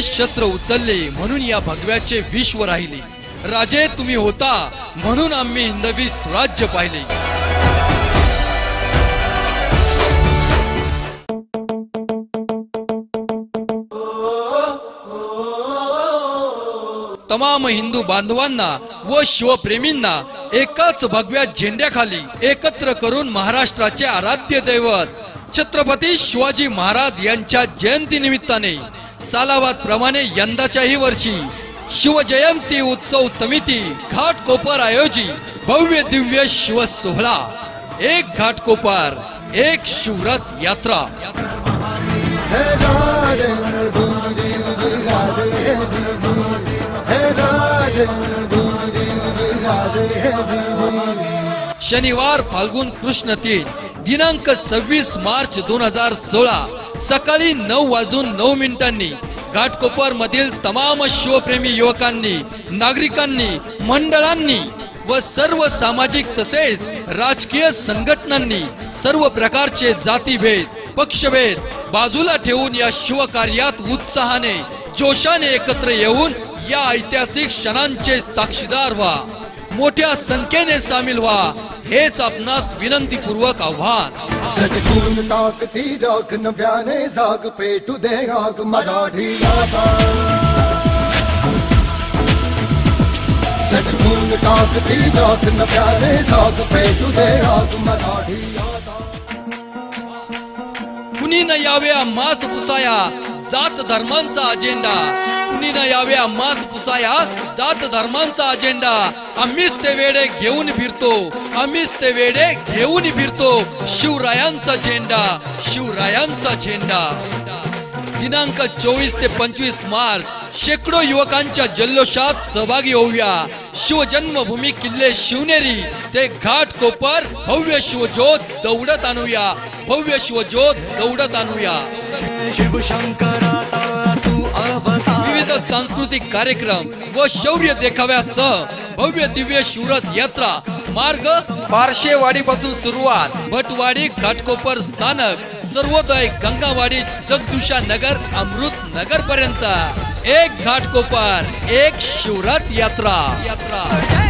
शस्त्र उचलले म्हणून या भगव्याचे विश्व राहिले। राजे तुम्ही होता म्हणून आम्ही हिंदवी स्वराज्य पाहिले। तमाम हिंदू बांधवांना व शिवप्रेमींना एकाच भगव्या झेंड्याखाली एकत्र करून महाराष्ट्राचे आराध्य दैवत छत्रपती शिवाजी महाराज यांच्या जयंती निमित्ताने सालाबाद प्रमाणे यंदाच्याही वर्षी शिवजयंती उत्सव समिती घाटकोपर आयोजित भव्य दिव्य शिव सोहळा, एक घाटकोपर एक शिवरथ यात्रा। शनिवार फाल्गुन कृष्ण 3 दिनांक 26 मार्च 2016 सकाळी 9:09 घाटकोपर मधील तमाम शिवप्रेमी युवकांनी, नागरिकांनी, मंडळांनी व सर्व सामाजिक तसेच राजकीय संघटनांनी सर्व प्रकारचे जातीभेद, पक्षभेद बाजूला ठेवून या शिवकार्यात उत्साहाने, जोशाने एकत्र येऊन या ऐतिहासिक क्षणांचे साक्षीदार व्हा, मोठ्या संख्येने सामील व्हा, हेच आपणास विनंतीपूर्वक आव्हान। सटकून टाकती राख नव्याने जाग पेटू दे आग मराठी यादा। सटकून टाकती राख नव्याने जाग पेटू दे आग मराठी यादा। कुणी न यावे आम्हास पुसाया जात धर्मांचा अजेंडा, कुणी न यावे आम्हास पुसाया जात धर्मांचा अजेंडा। आम्हीच ते वेडे घेऊन फिरतो, आम्हीच ते वेडे घेऊन फिरतो, शिवरायांचा झेंडा, शिवरायांचा झेंडा। दिनांक 24 ते 25 मार्च शेकडो युवकांच्या जल्लोषात सहभागी होऊया। शिवजन्मभूमी किल्ले शिवनेरी ते घाटकोपर भव्य शिवज्योत दौडत आणूया, भव्य शिवज्योत दौडत आणूया। विविध सांस्कृतिक कार्यक्रम व शौर्य देखाव्यासह भव्य दिव्य शिवरथ यात्रा मार्ग बारशेवाडी पासून सुरुवात, भटवाडी घाटकोपर स्थानक, सर्वोदय गंगावाडी जगदुशा नगर अमृत नगर पर्यंत एक घाटकोपर एक शिवरथ यात्रा।